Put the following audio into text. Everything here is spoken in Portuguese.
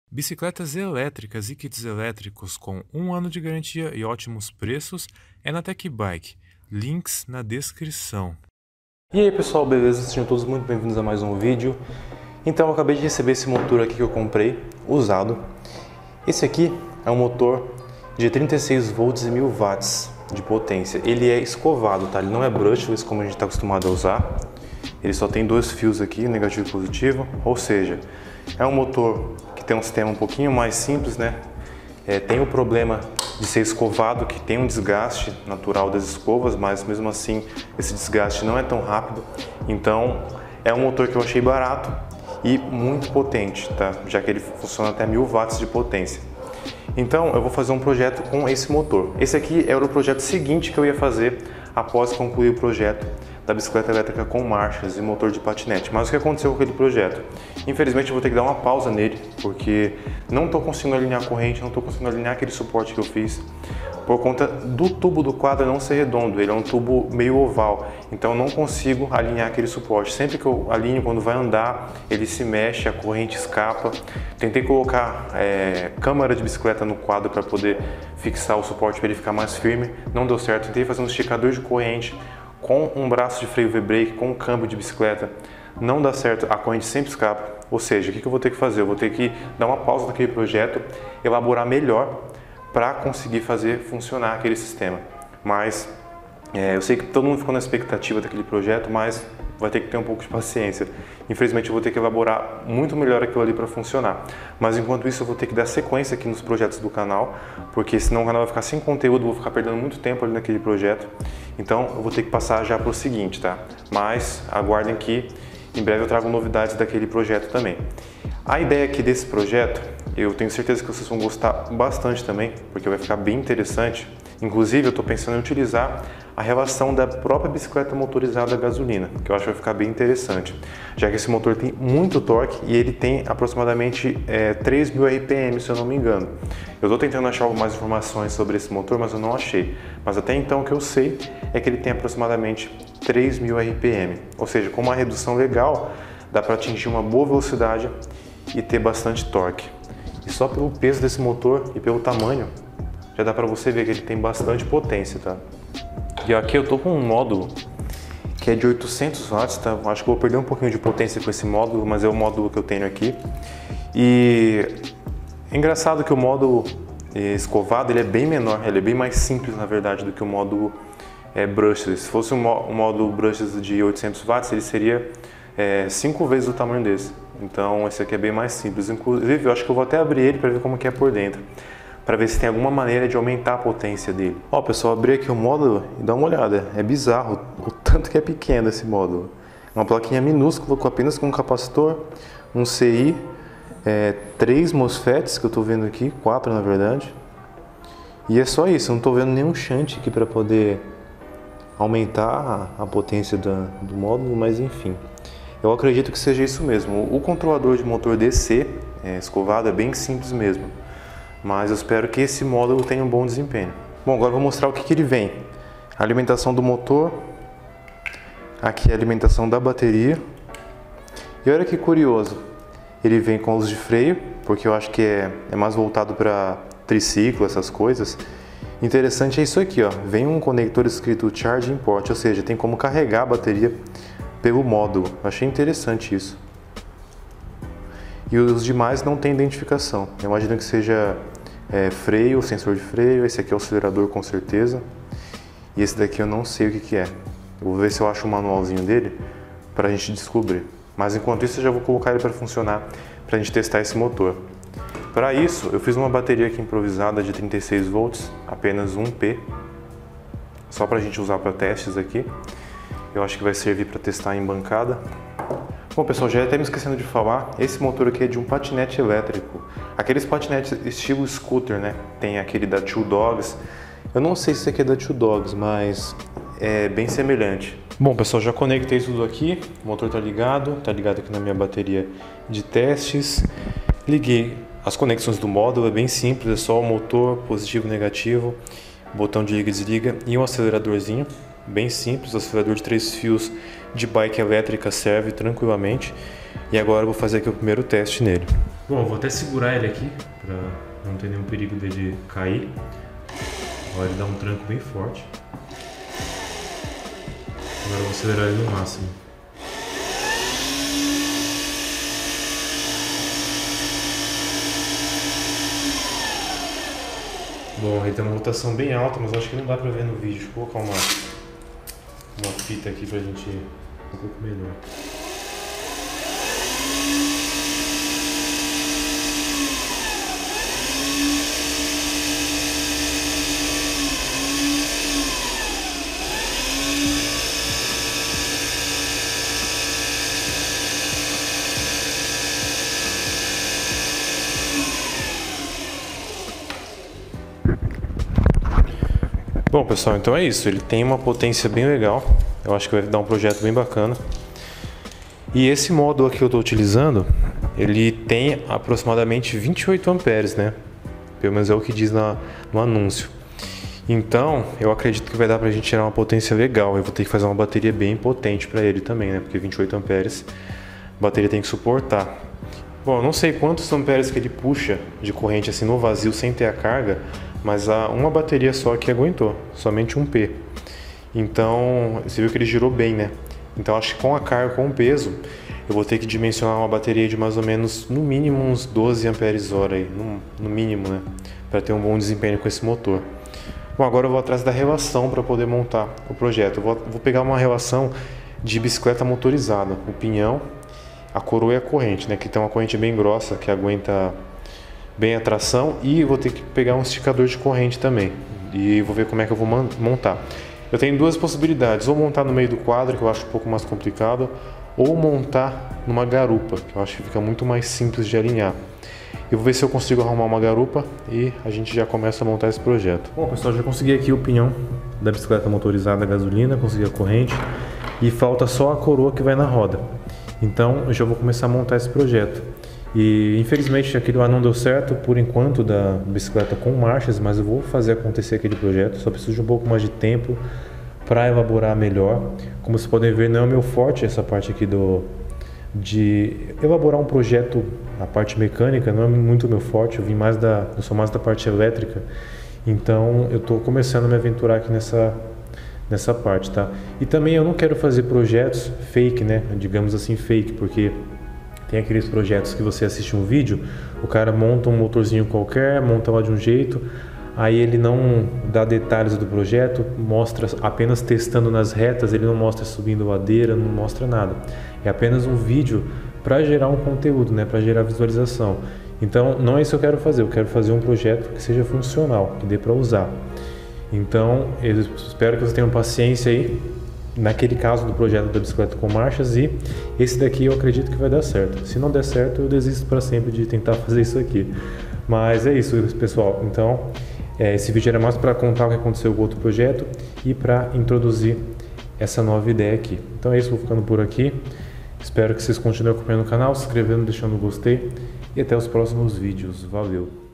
Bicicletas elétricas e kits elétricos com 1 ano de garantia e ótimos preços é na Tech Bike. Links na descrição. E aí pessoal, beleza? Sejam todos muito bem-vindos a mais um vídeo. Então eu acabei de receber esse motor aqui que eu comprei, usado. Esse aqui é um motor de 36 volts e 1000 watts de potência. Ele é escovado, tá? Ele não é brushless como a gente está acostumado a usar. Ele só tem dois fios aqui, negativo e positivo, ou seja, é um motor que tem um sistema um pouquinho mais simples, né? Tem o problema de ser escovado, que tem um desgaste natural das escovas, mas mesmo assim esse desgaste não é tão rápido. Então é um motor que eu achei barato e muito potente, tá? Já que ele funciona até 1000 watts de potência. Então eu vou fazer um projeto com esse motor. Esse aqui era o projeto seguinte que eu ia fazer após concluir o projeto da bicicleta elétrica com marchas e motor de patinete. Mas o que aconteceu com aquele projeto? Infelizmente eu vou ter que dar uma pausa nele, porque não estou conseguindo alinhar a corrente, não estou conseguindo alinhar aquele suporte que eu fiz, por conta do tubo do quadro não ser redondo, ele é um tubo meio oval, então eu não consigo alinhar aquele suporte. Sempre que eu alinho, quando vai andar, ele se mexe, a corrente escapa. Tentei colocar câmara de bicicleta no quadro para poder fixar o suporte para ele ficar mais firme, não deu certo. Tentei fazer um esticador de corrente com um braço de freio V-brake, com um câmbio de bicicleta, não dá certo, a corrente sempre escapa. Ou seja, o que eu vou ter que fazer? Eu vou ter que dar uma pausa naquele projeto, elaborar melhor para conseguir fazer funcionar aquele sistema. Mas eu sei que todo mundo ficou na expectativa daquele projeto, mas vai ter que ter um pouco de paciência. Infelizmente eu vou ter que elaborar muito melhor aquilo ali para funcionar. Mas enquanto isso eu vou ter que dar sequência aqui nos projetos do canal, porque senão o canal vai ficar sem conteúdo, vou ficar perdendo muito tempo ali naquele projeto. Então eu vou ter que passar já para o seguinte, tá? Mas aguardem que em breve eu trago novidades daquele projeto também. A ideia aqui desse projeto, eu tenho certeza que vocês vão gostar bastante também, porque vai ficar bem interessante. Inclusive eu estou pensando em utilizar a relação da própria bicicleta motorizada a gasolina, que eu acho que vai ficar bem interessante, já que esse motor tem muito torque e ele tem aproximadamente 3.000 RPM, se eu não me engano. Eu estou tentando achar mais informações sobre esse motor, mas eu não achei. Mas até então o que eu sei é que ele tem aproximadamente 3.000 RPM, ou seja, com uma redução legal dá para atingir uma boa velocidade e ter bastante torque. E só pelo peso desse motor e pelo tamanho, já dá para você ver que ele tem bastante potência, tá? E aqui eu tô com um módulo que é de 800 watts, tá? Acho que eu vou perder um pouquinho de potência com esse módulo, mas é o módulo que eu tenho aqui. E é engraçado que o módulo escovado ele é bem menor, ele é bem mais simples na verdade do que o módulo brushless. Se fosse um módulo brushless de 800 watts, ele seria 5 vezes o tamanho desse. Então esse aqui é bem mais simples. Inclusive eu acho que eu vou até abrir ele para ver como que é por dentro, para ver se tem alguma maneira de aumentar a potência dele. Ó pessoal, abri aqui o módulo e dá uma olhada, é bizarro o tanto que é pequeno esse módulo. Uma plaquinha minúscula apenas com um capacitor, um CI, 3 MOSFETs que eu estou vendo aqui, 4 na verdade. E é só isso, eu não estou vendo nenhum shunt aqui para poder aumentar a potência do módulo, mas enfim. Eu acredito que seja isso mesmo. O controlador de motor DC escovado é bem simples mesmo. Mas eu espero que esse módulo tenha um bom desempenho. Bom, agora eu vou mostrar o que ele vem. A alimentação do motor. Aqui é a alimentação da bateria. E olha que curioso. Ele vem com luz de freio, porque eu acho que é mais voltado para triciclo, essas coisas. Interessante é isso aqui, ó. Vem um conector escrito Charging Port, ou seja, tem como carregar a bateria pelo módulo. Achei interessante isso. E os demais não tem identificação. Eu imagino que seja freio, sensor de freio. Esse aqui é o acelerador com certeza. E esse daqui eu não sei o que é. Eu vou ver se eu acho o manualzinho dele para a gente descobrir. Mas enquanto isso eu já vou colocar ele para funcionar, para a gente testar esse motor. Para isso eu fiz uma bateria aqui improvisada de 36 volts, apenas 1P. Só para a gente usar para testes aqui. Eu acho que vai servir para testar em bancada. Bom pessoal, já até me esquecendo de falar, esse motor aqui é de um patinete elétrico. Aqueles patinetes estilo scooter, né? Tem aquele da Two Dogs. Eu não sei se esse aqui é da Two Dogs, mas é bem semelhante. Bom pessoal, já conectei tudo aqui. O motor tá ligado aqui na minha bateria de testes. Liguei as conexões do módulo, é bem simples, é só o motor, positivo e negativo, botão de liga e desliga e um aceleradorzinho. Bem simples, o acelerador de 3 fios de bike elétrica serve tranquilamente. E agora eu vou fazer aqui o primeiro teste nele. Bom, eu vou até segurar ele aqui para não ter nenhum perigo dele cair. Agora ele dá um tranco bem forte. Agora eu vou acelerar ele no máximo. Bom, ele tem uma rotação bem alta, mas acho que não dá pra ver no vídeo. Deixa eu colocar uma fita aqui pra gente ir um pouco melhor. Bom, pessoal, então é isso. Ele tem uma potência bem legal. Eu acho que vai dar um projeto bem bacana. E esse módulo aqui que eu estou utilizando, ele tem aproximadamente 28 amperes, né? Pelo menos é o que diz no anúncio. Então, eu acredito que vai dar pra gente tirar uma potência legal. Eu vou ter que fazer uma bateria bem potente para ele também, né? Porque 28 amperes a bateria tem que suportar. Bom, eu não sei quantos amperes que ele puxa de corrente assim no vazio sem ter a carga, mas há uma bateria só que aguentou, somente 1P. Então, você viu que ele girou bem, né? Então, acho que com a carga, com o peso, eu vou ter que dimensionar uma bateria de mais ou menos, no mínimo, uns 12 amperes hora aí, no mínimo, né? Para ter um bom desempenho com esse motor. Bom, agora eu vou atrás da relação para poder montar o projeto. Eu vou pegar uma relação de bicicleta motorizada, o pinhão, a coroa e a corrente, né? Que tem uma corrente bem grossa que aguenta bem a tração, e vou ter que pegar um esticador de corrente também. E vou ver como é que eu vou montar. Eu tenho duas possibilidades: ou montar no meio do quadro, que eu acho um pouco mais complicado, ou montar numa garupa, que eu acho que fica muito mais simples de alinhar. Eu vou ver se eu consigo arrumar uma garupa e a gente já começa a montar esse projeto. Bom, pessoal, já consegui aqui o pinhão da bicicleta motorizada a gasolina, consegui a corrente e falta só a coroa que vai na roda. Então eu já vou começar a montar esse projeto. E infelizmente aquele lá não deu certo por enquanto da bicicleta com marchas, mas eu vou fazer acontecer aquele projeto. Só preciso de um pouco mais de tempo para elaborar melhor. Como vocês podem ver, não é o meu forte essa parte aqui de elaborar um projeto. A parte mecânica não é muito meu forte. Eu sou mais da parte elétrica. Então eu estou começando a me aventurar aqui nessa parte, tá? E também eu não quero fazer projetos fake, né? Digamos assim, fake, porque tem aqueles projetos que você assiste um vídeo, o cara monta um motorzinho qualquer, monta lá de um jeito, aí ele não dá detalhes do projeto, mostra apenas testando nas retas, ele não mostra subindo ladeira, não mostra nada. É apenas um vídeo para gerar um conteúdo, né, para gerar visualização. Então não é isso que eu quero fazer um projeto que seja funcional, que dê para usar. Então eu espero que vocês tenham paciência aí, naquele caso do projeto da bicicleta com marchas, e esse daqui eu acredito que vai dar certo. Se não der certo, eu desisto para sempre de tentar fazer isso aqui. Mas é isso, pessoal. Então, esse vídeo era mais para contar o que aconteceu com o outro projeto e para introduzir essa nova ideia aqui. Então é isso, vou ficando por aqui. Espero que vocês continuem acompanhando o canal, se inscrevendo, deixando o gostei, e até os próximos vídeos. Valeu!